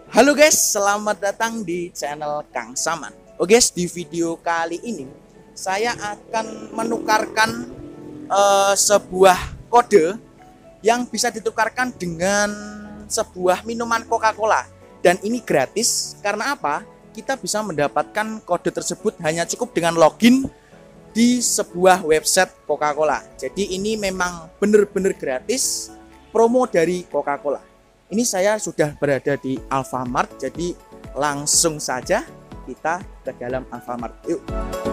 Halo guys, selamat datang di channel Kang Saman. Oke guys, di video kali ini saya akan menukarkan sebuah kode yang bisa ditukarkan dengan sebuah minuman Coca-Cola. Dan ini gratis, karena apa? Kita bisa mendapatkan kode tersebut hanya cukup dengan login di sebuah website Coca-Cola. Jadi ini memang benar-benar gratis, promo dari Coca-Cola. Ini saya sudah berada di Alfamart, jadi langsung saja kita ke dalam Alfamart. Yuk.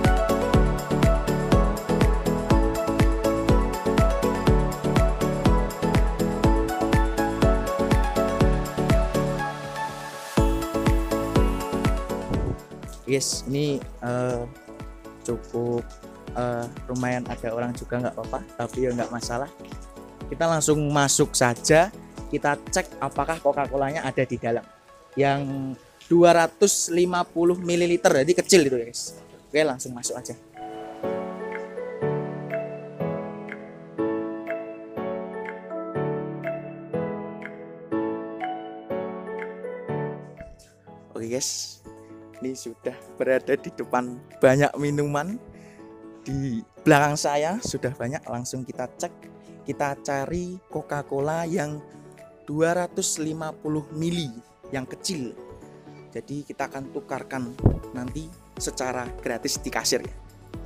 Yes, ini cukup lumayan ada orang juga, nggak apa-apa, tapi ya nggak masalah. Kita langsung masuk saja. Kita cek apakah Coca-Colanya ada di dalam. Yang 250 ml, jadi kecil itu guys. Oke, langsung masuk aja. Oke guys, ini sudah berada di depan banyak minuman. Di belakang saya sudah banyak, langsung kita cek. Kita cari Coca-Cola yang 250 mili yang kecil. Jadi kita akan tukarkan nanti secara gratis di kasir ya.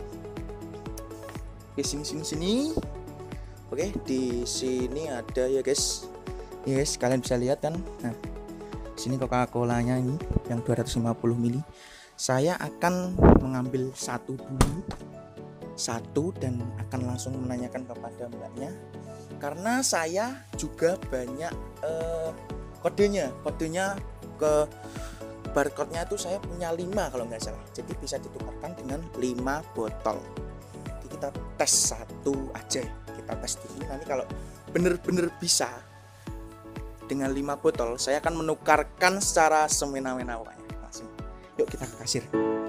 Oke, sini. Oke, di sini ada ya guys. Yes, kalian bisa lihat kan. Nah, sini Coca-Colanya ini yang 250 mili. Saya akan mengambil satu dulu. Satu, dan akan langsung menanyakan kepada mbaknya. Karena saya juga banyak kodenya ke barcode-nya itu saya punya 5 kalau nggak salah. Jadi bisa ditukarkan dengan 5 botol. Jadi kita tes satu aja, kita tes dulu. Nanti kalau bener-bener bisa dengan 5 botol, saya akan menukarkan secara semena-mena pokoknya. Langsung. Yuk kita ke kasir.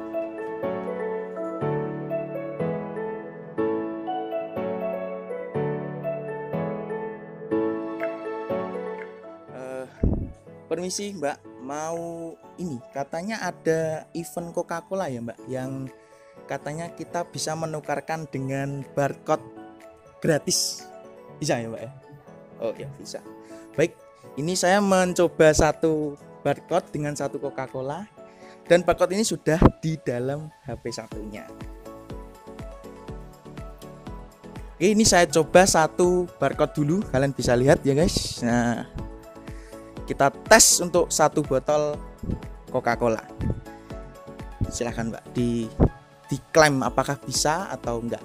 Permisi mbak, mau ini katanya ada event Coca-Cola ya mbak, yang katanya kita bisa menukarkan dengan barcode gratis. Bisa ya mbak ya? Oh ya bisa. Baik, ini saya mencoba satu barcode dengan satu Coca-Cola, dan barcode ini sudah di dalam HP satunya. Oke, ini saya coba satu barcode dulu, kalian bisa lihat ya guys. Nah, kita tes untuk satu botol Coca-Cola. Silahkan mbak, diklaim apakah bisa atau enggak.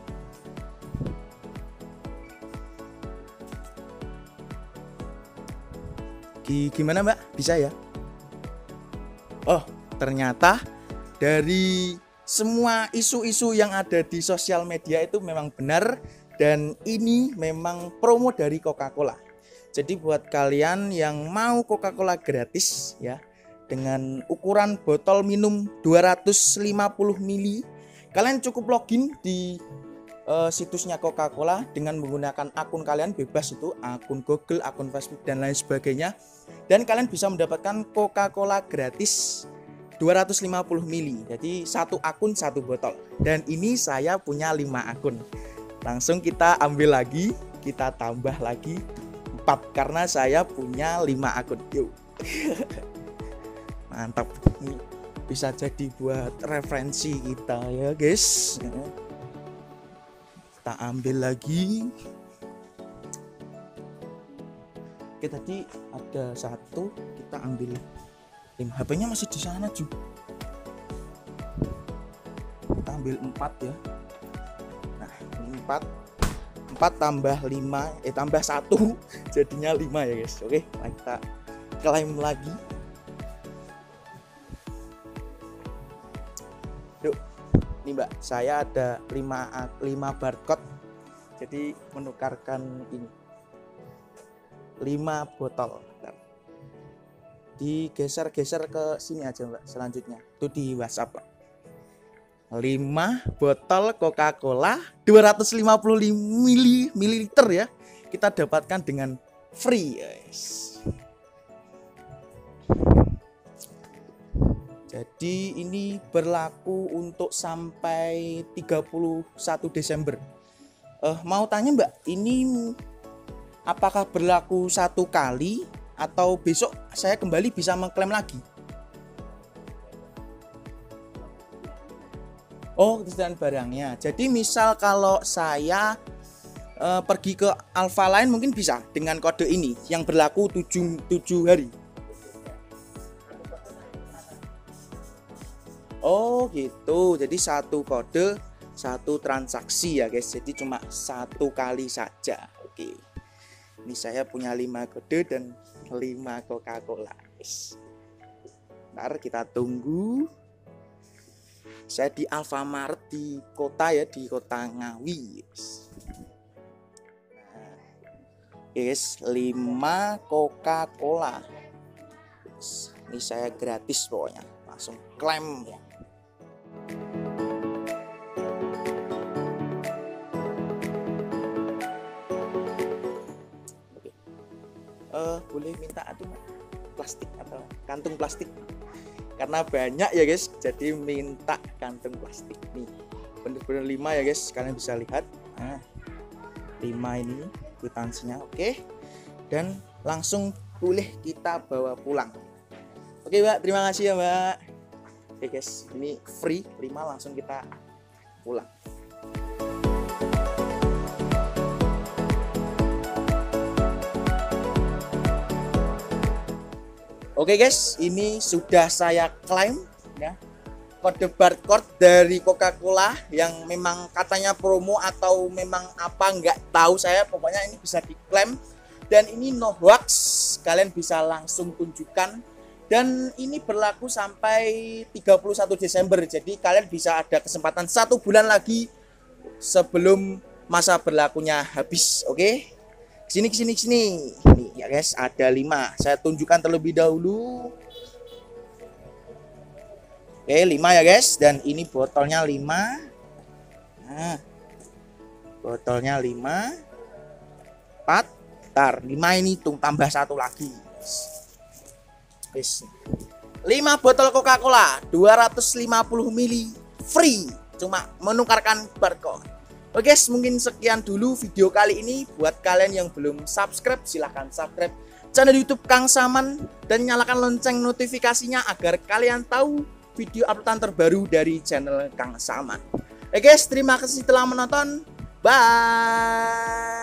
Gimana mbak, bisa ya? Oh, ternyata dari semua isu-isu yang ada di sosial media itu memang benar, dan ini memang promo dari Coca-Cola. Jadi buat kalian yang mau Coca-Cola gratis ya, dengan ukuran botol minum 250 mili, kalian cukup login di situsnya Coca-Cola dengan menggunakan akun kalian, bebas itu akun Google, akun Facebook dan lain sebagainya, dan kalian bisa mendapatkan Coca-Cola gratis 250 mili. Jadi satu akun satu botol, dan ini saya punya 5 akun. Langsung kita ambil lagi, kita tambah lagi 4 karena saya punya 5 akun. Yuk. Mantap, ini bisa jadi buat referensi kita ya guys. Kita ambil lagi. Oke, tadi ada 1, kita ambil 5. HP-nya masih di sana juga. Kita ambil 4 ya. Nah, ini 4 tambah 5, tambah 1 jadinya 5 ya guys. Oke, kita klaim lagi. Yuk, ini mbak, saya ada 5 barcode, jadi menukarkan ini 5 botol. Digeser-geser ke sini aja mbak, selanjutnya itu di WhatsApp mbak. 5 botol Coca-Cola 250 ml ya, kita dapatkan dengan free guys. Jadi ini berlaku untuk sampai 31 Desember. Mau tanya Mbak, ini apakah berlaku 1 kali atau besok saya kembali bisa mengklaim lagi? Oh, ketersediaan barangnya. Jadi misal kalau saya pergi ke Alfa lain mungkin bisa dengan kode ini yang berlaku 7 hari. Oh gitu, jadi 1 kode 1 transaksi ya guys, jadi cuma 1 kali saja. Oke, ini saya punya 5 kode dan 5 Coca-Cola. Ntar kita tunggu. Saya di Alfamart di kota ya, di kota Ngawi. Guys, 5 Coca-Cola. Ini saya gratis pokoknya, langsung klaim ya. Boleh minta plastik atau kantung plastik karena banyak ya guys, jadi minta kantung plastik nih, bener-bener 5 ya guys, kalian bisa lihat. Nah, 5 ini kwitansinya. Oke, dan langsung boleh kita bawa pulang. Oke Mbak, terima kasih ya Mbak. Oke guys, ini free, 5 langsung kita pulang. Oke guys, ini sudah saya klaim ya, kode barcode dari Coca-Cola yang memang katanya promo atau memang apa nggak tahu saya, pokoknya ini bisa diklaim dan ini no hoax, kalian bisa langsung tunjukkan dan ini berlaku sampai 31 Desember, jadi kalian bisa ada kesempatan 1 bulan lagi sebelum masa berlakunya habis. Oke, kesini nih ya guys, ada 5, saya tunjukkan terlebih dahulu. Oke, 5 ya guys, dan ini botolnya 5. Nah, botolnya 5 4 ntar 5 ini tambah 1 lagi guys. 5 botol Coca-Cola 250 ml free, cuma menukarkan barcode. Oke guys, mungkin sekian dulu video kali ini. Buat kalian yang belum subscribe, silahkan subscribe channel YouTube Kang Saman dan nyalakan lonceng notifikasinya agar kalian tahu video uploadan terbaru dari channel Kang Saman. Oke guys, terima kasih telah menonton. Bye.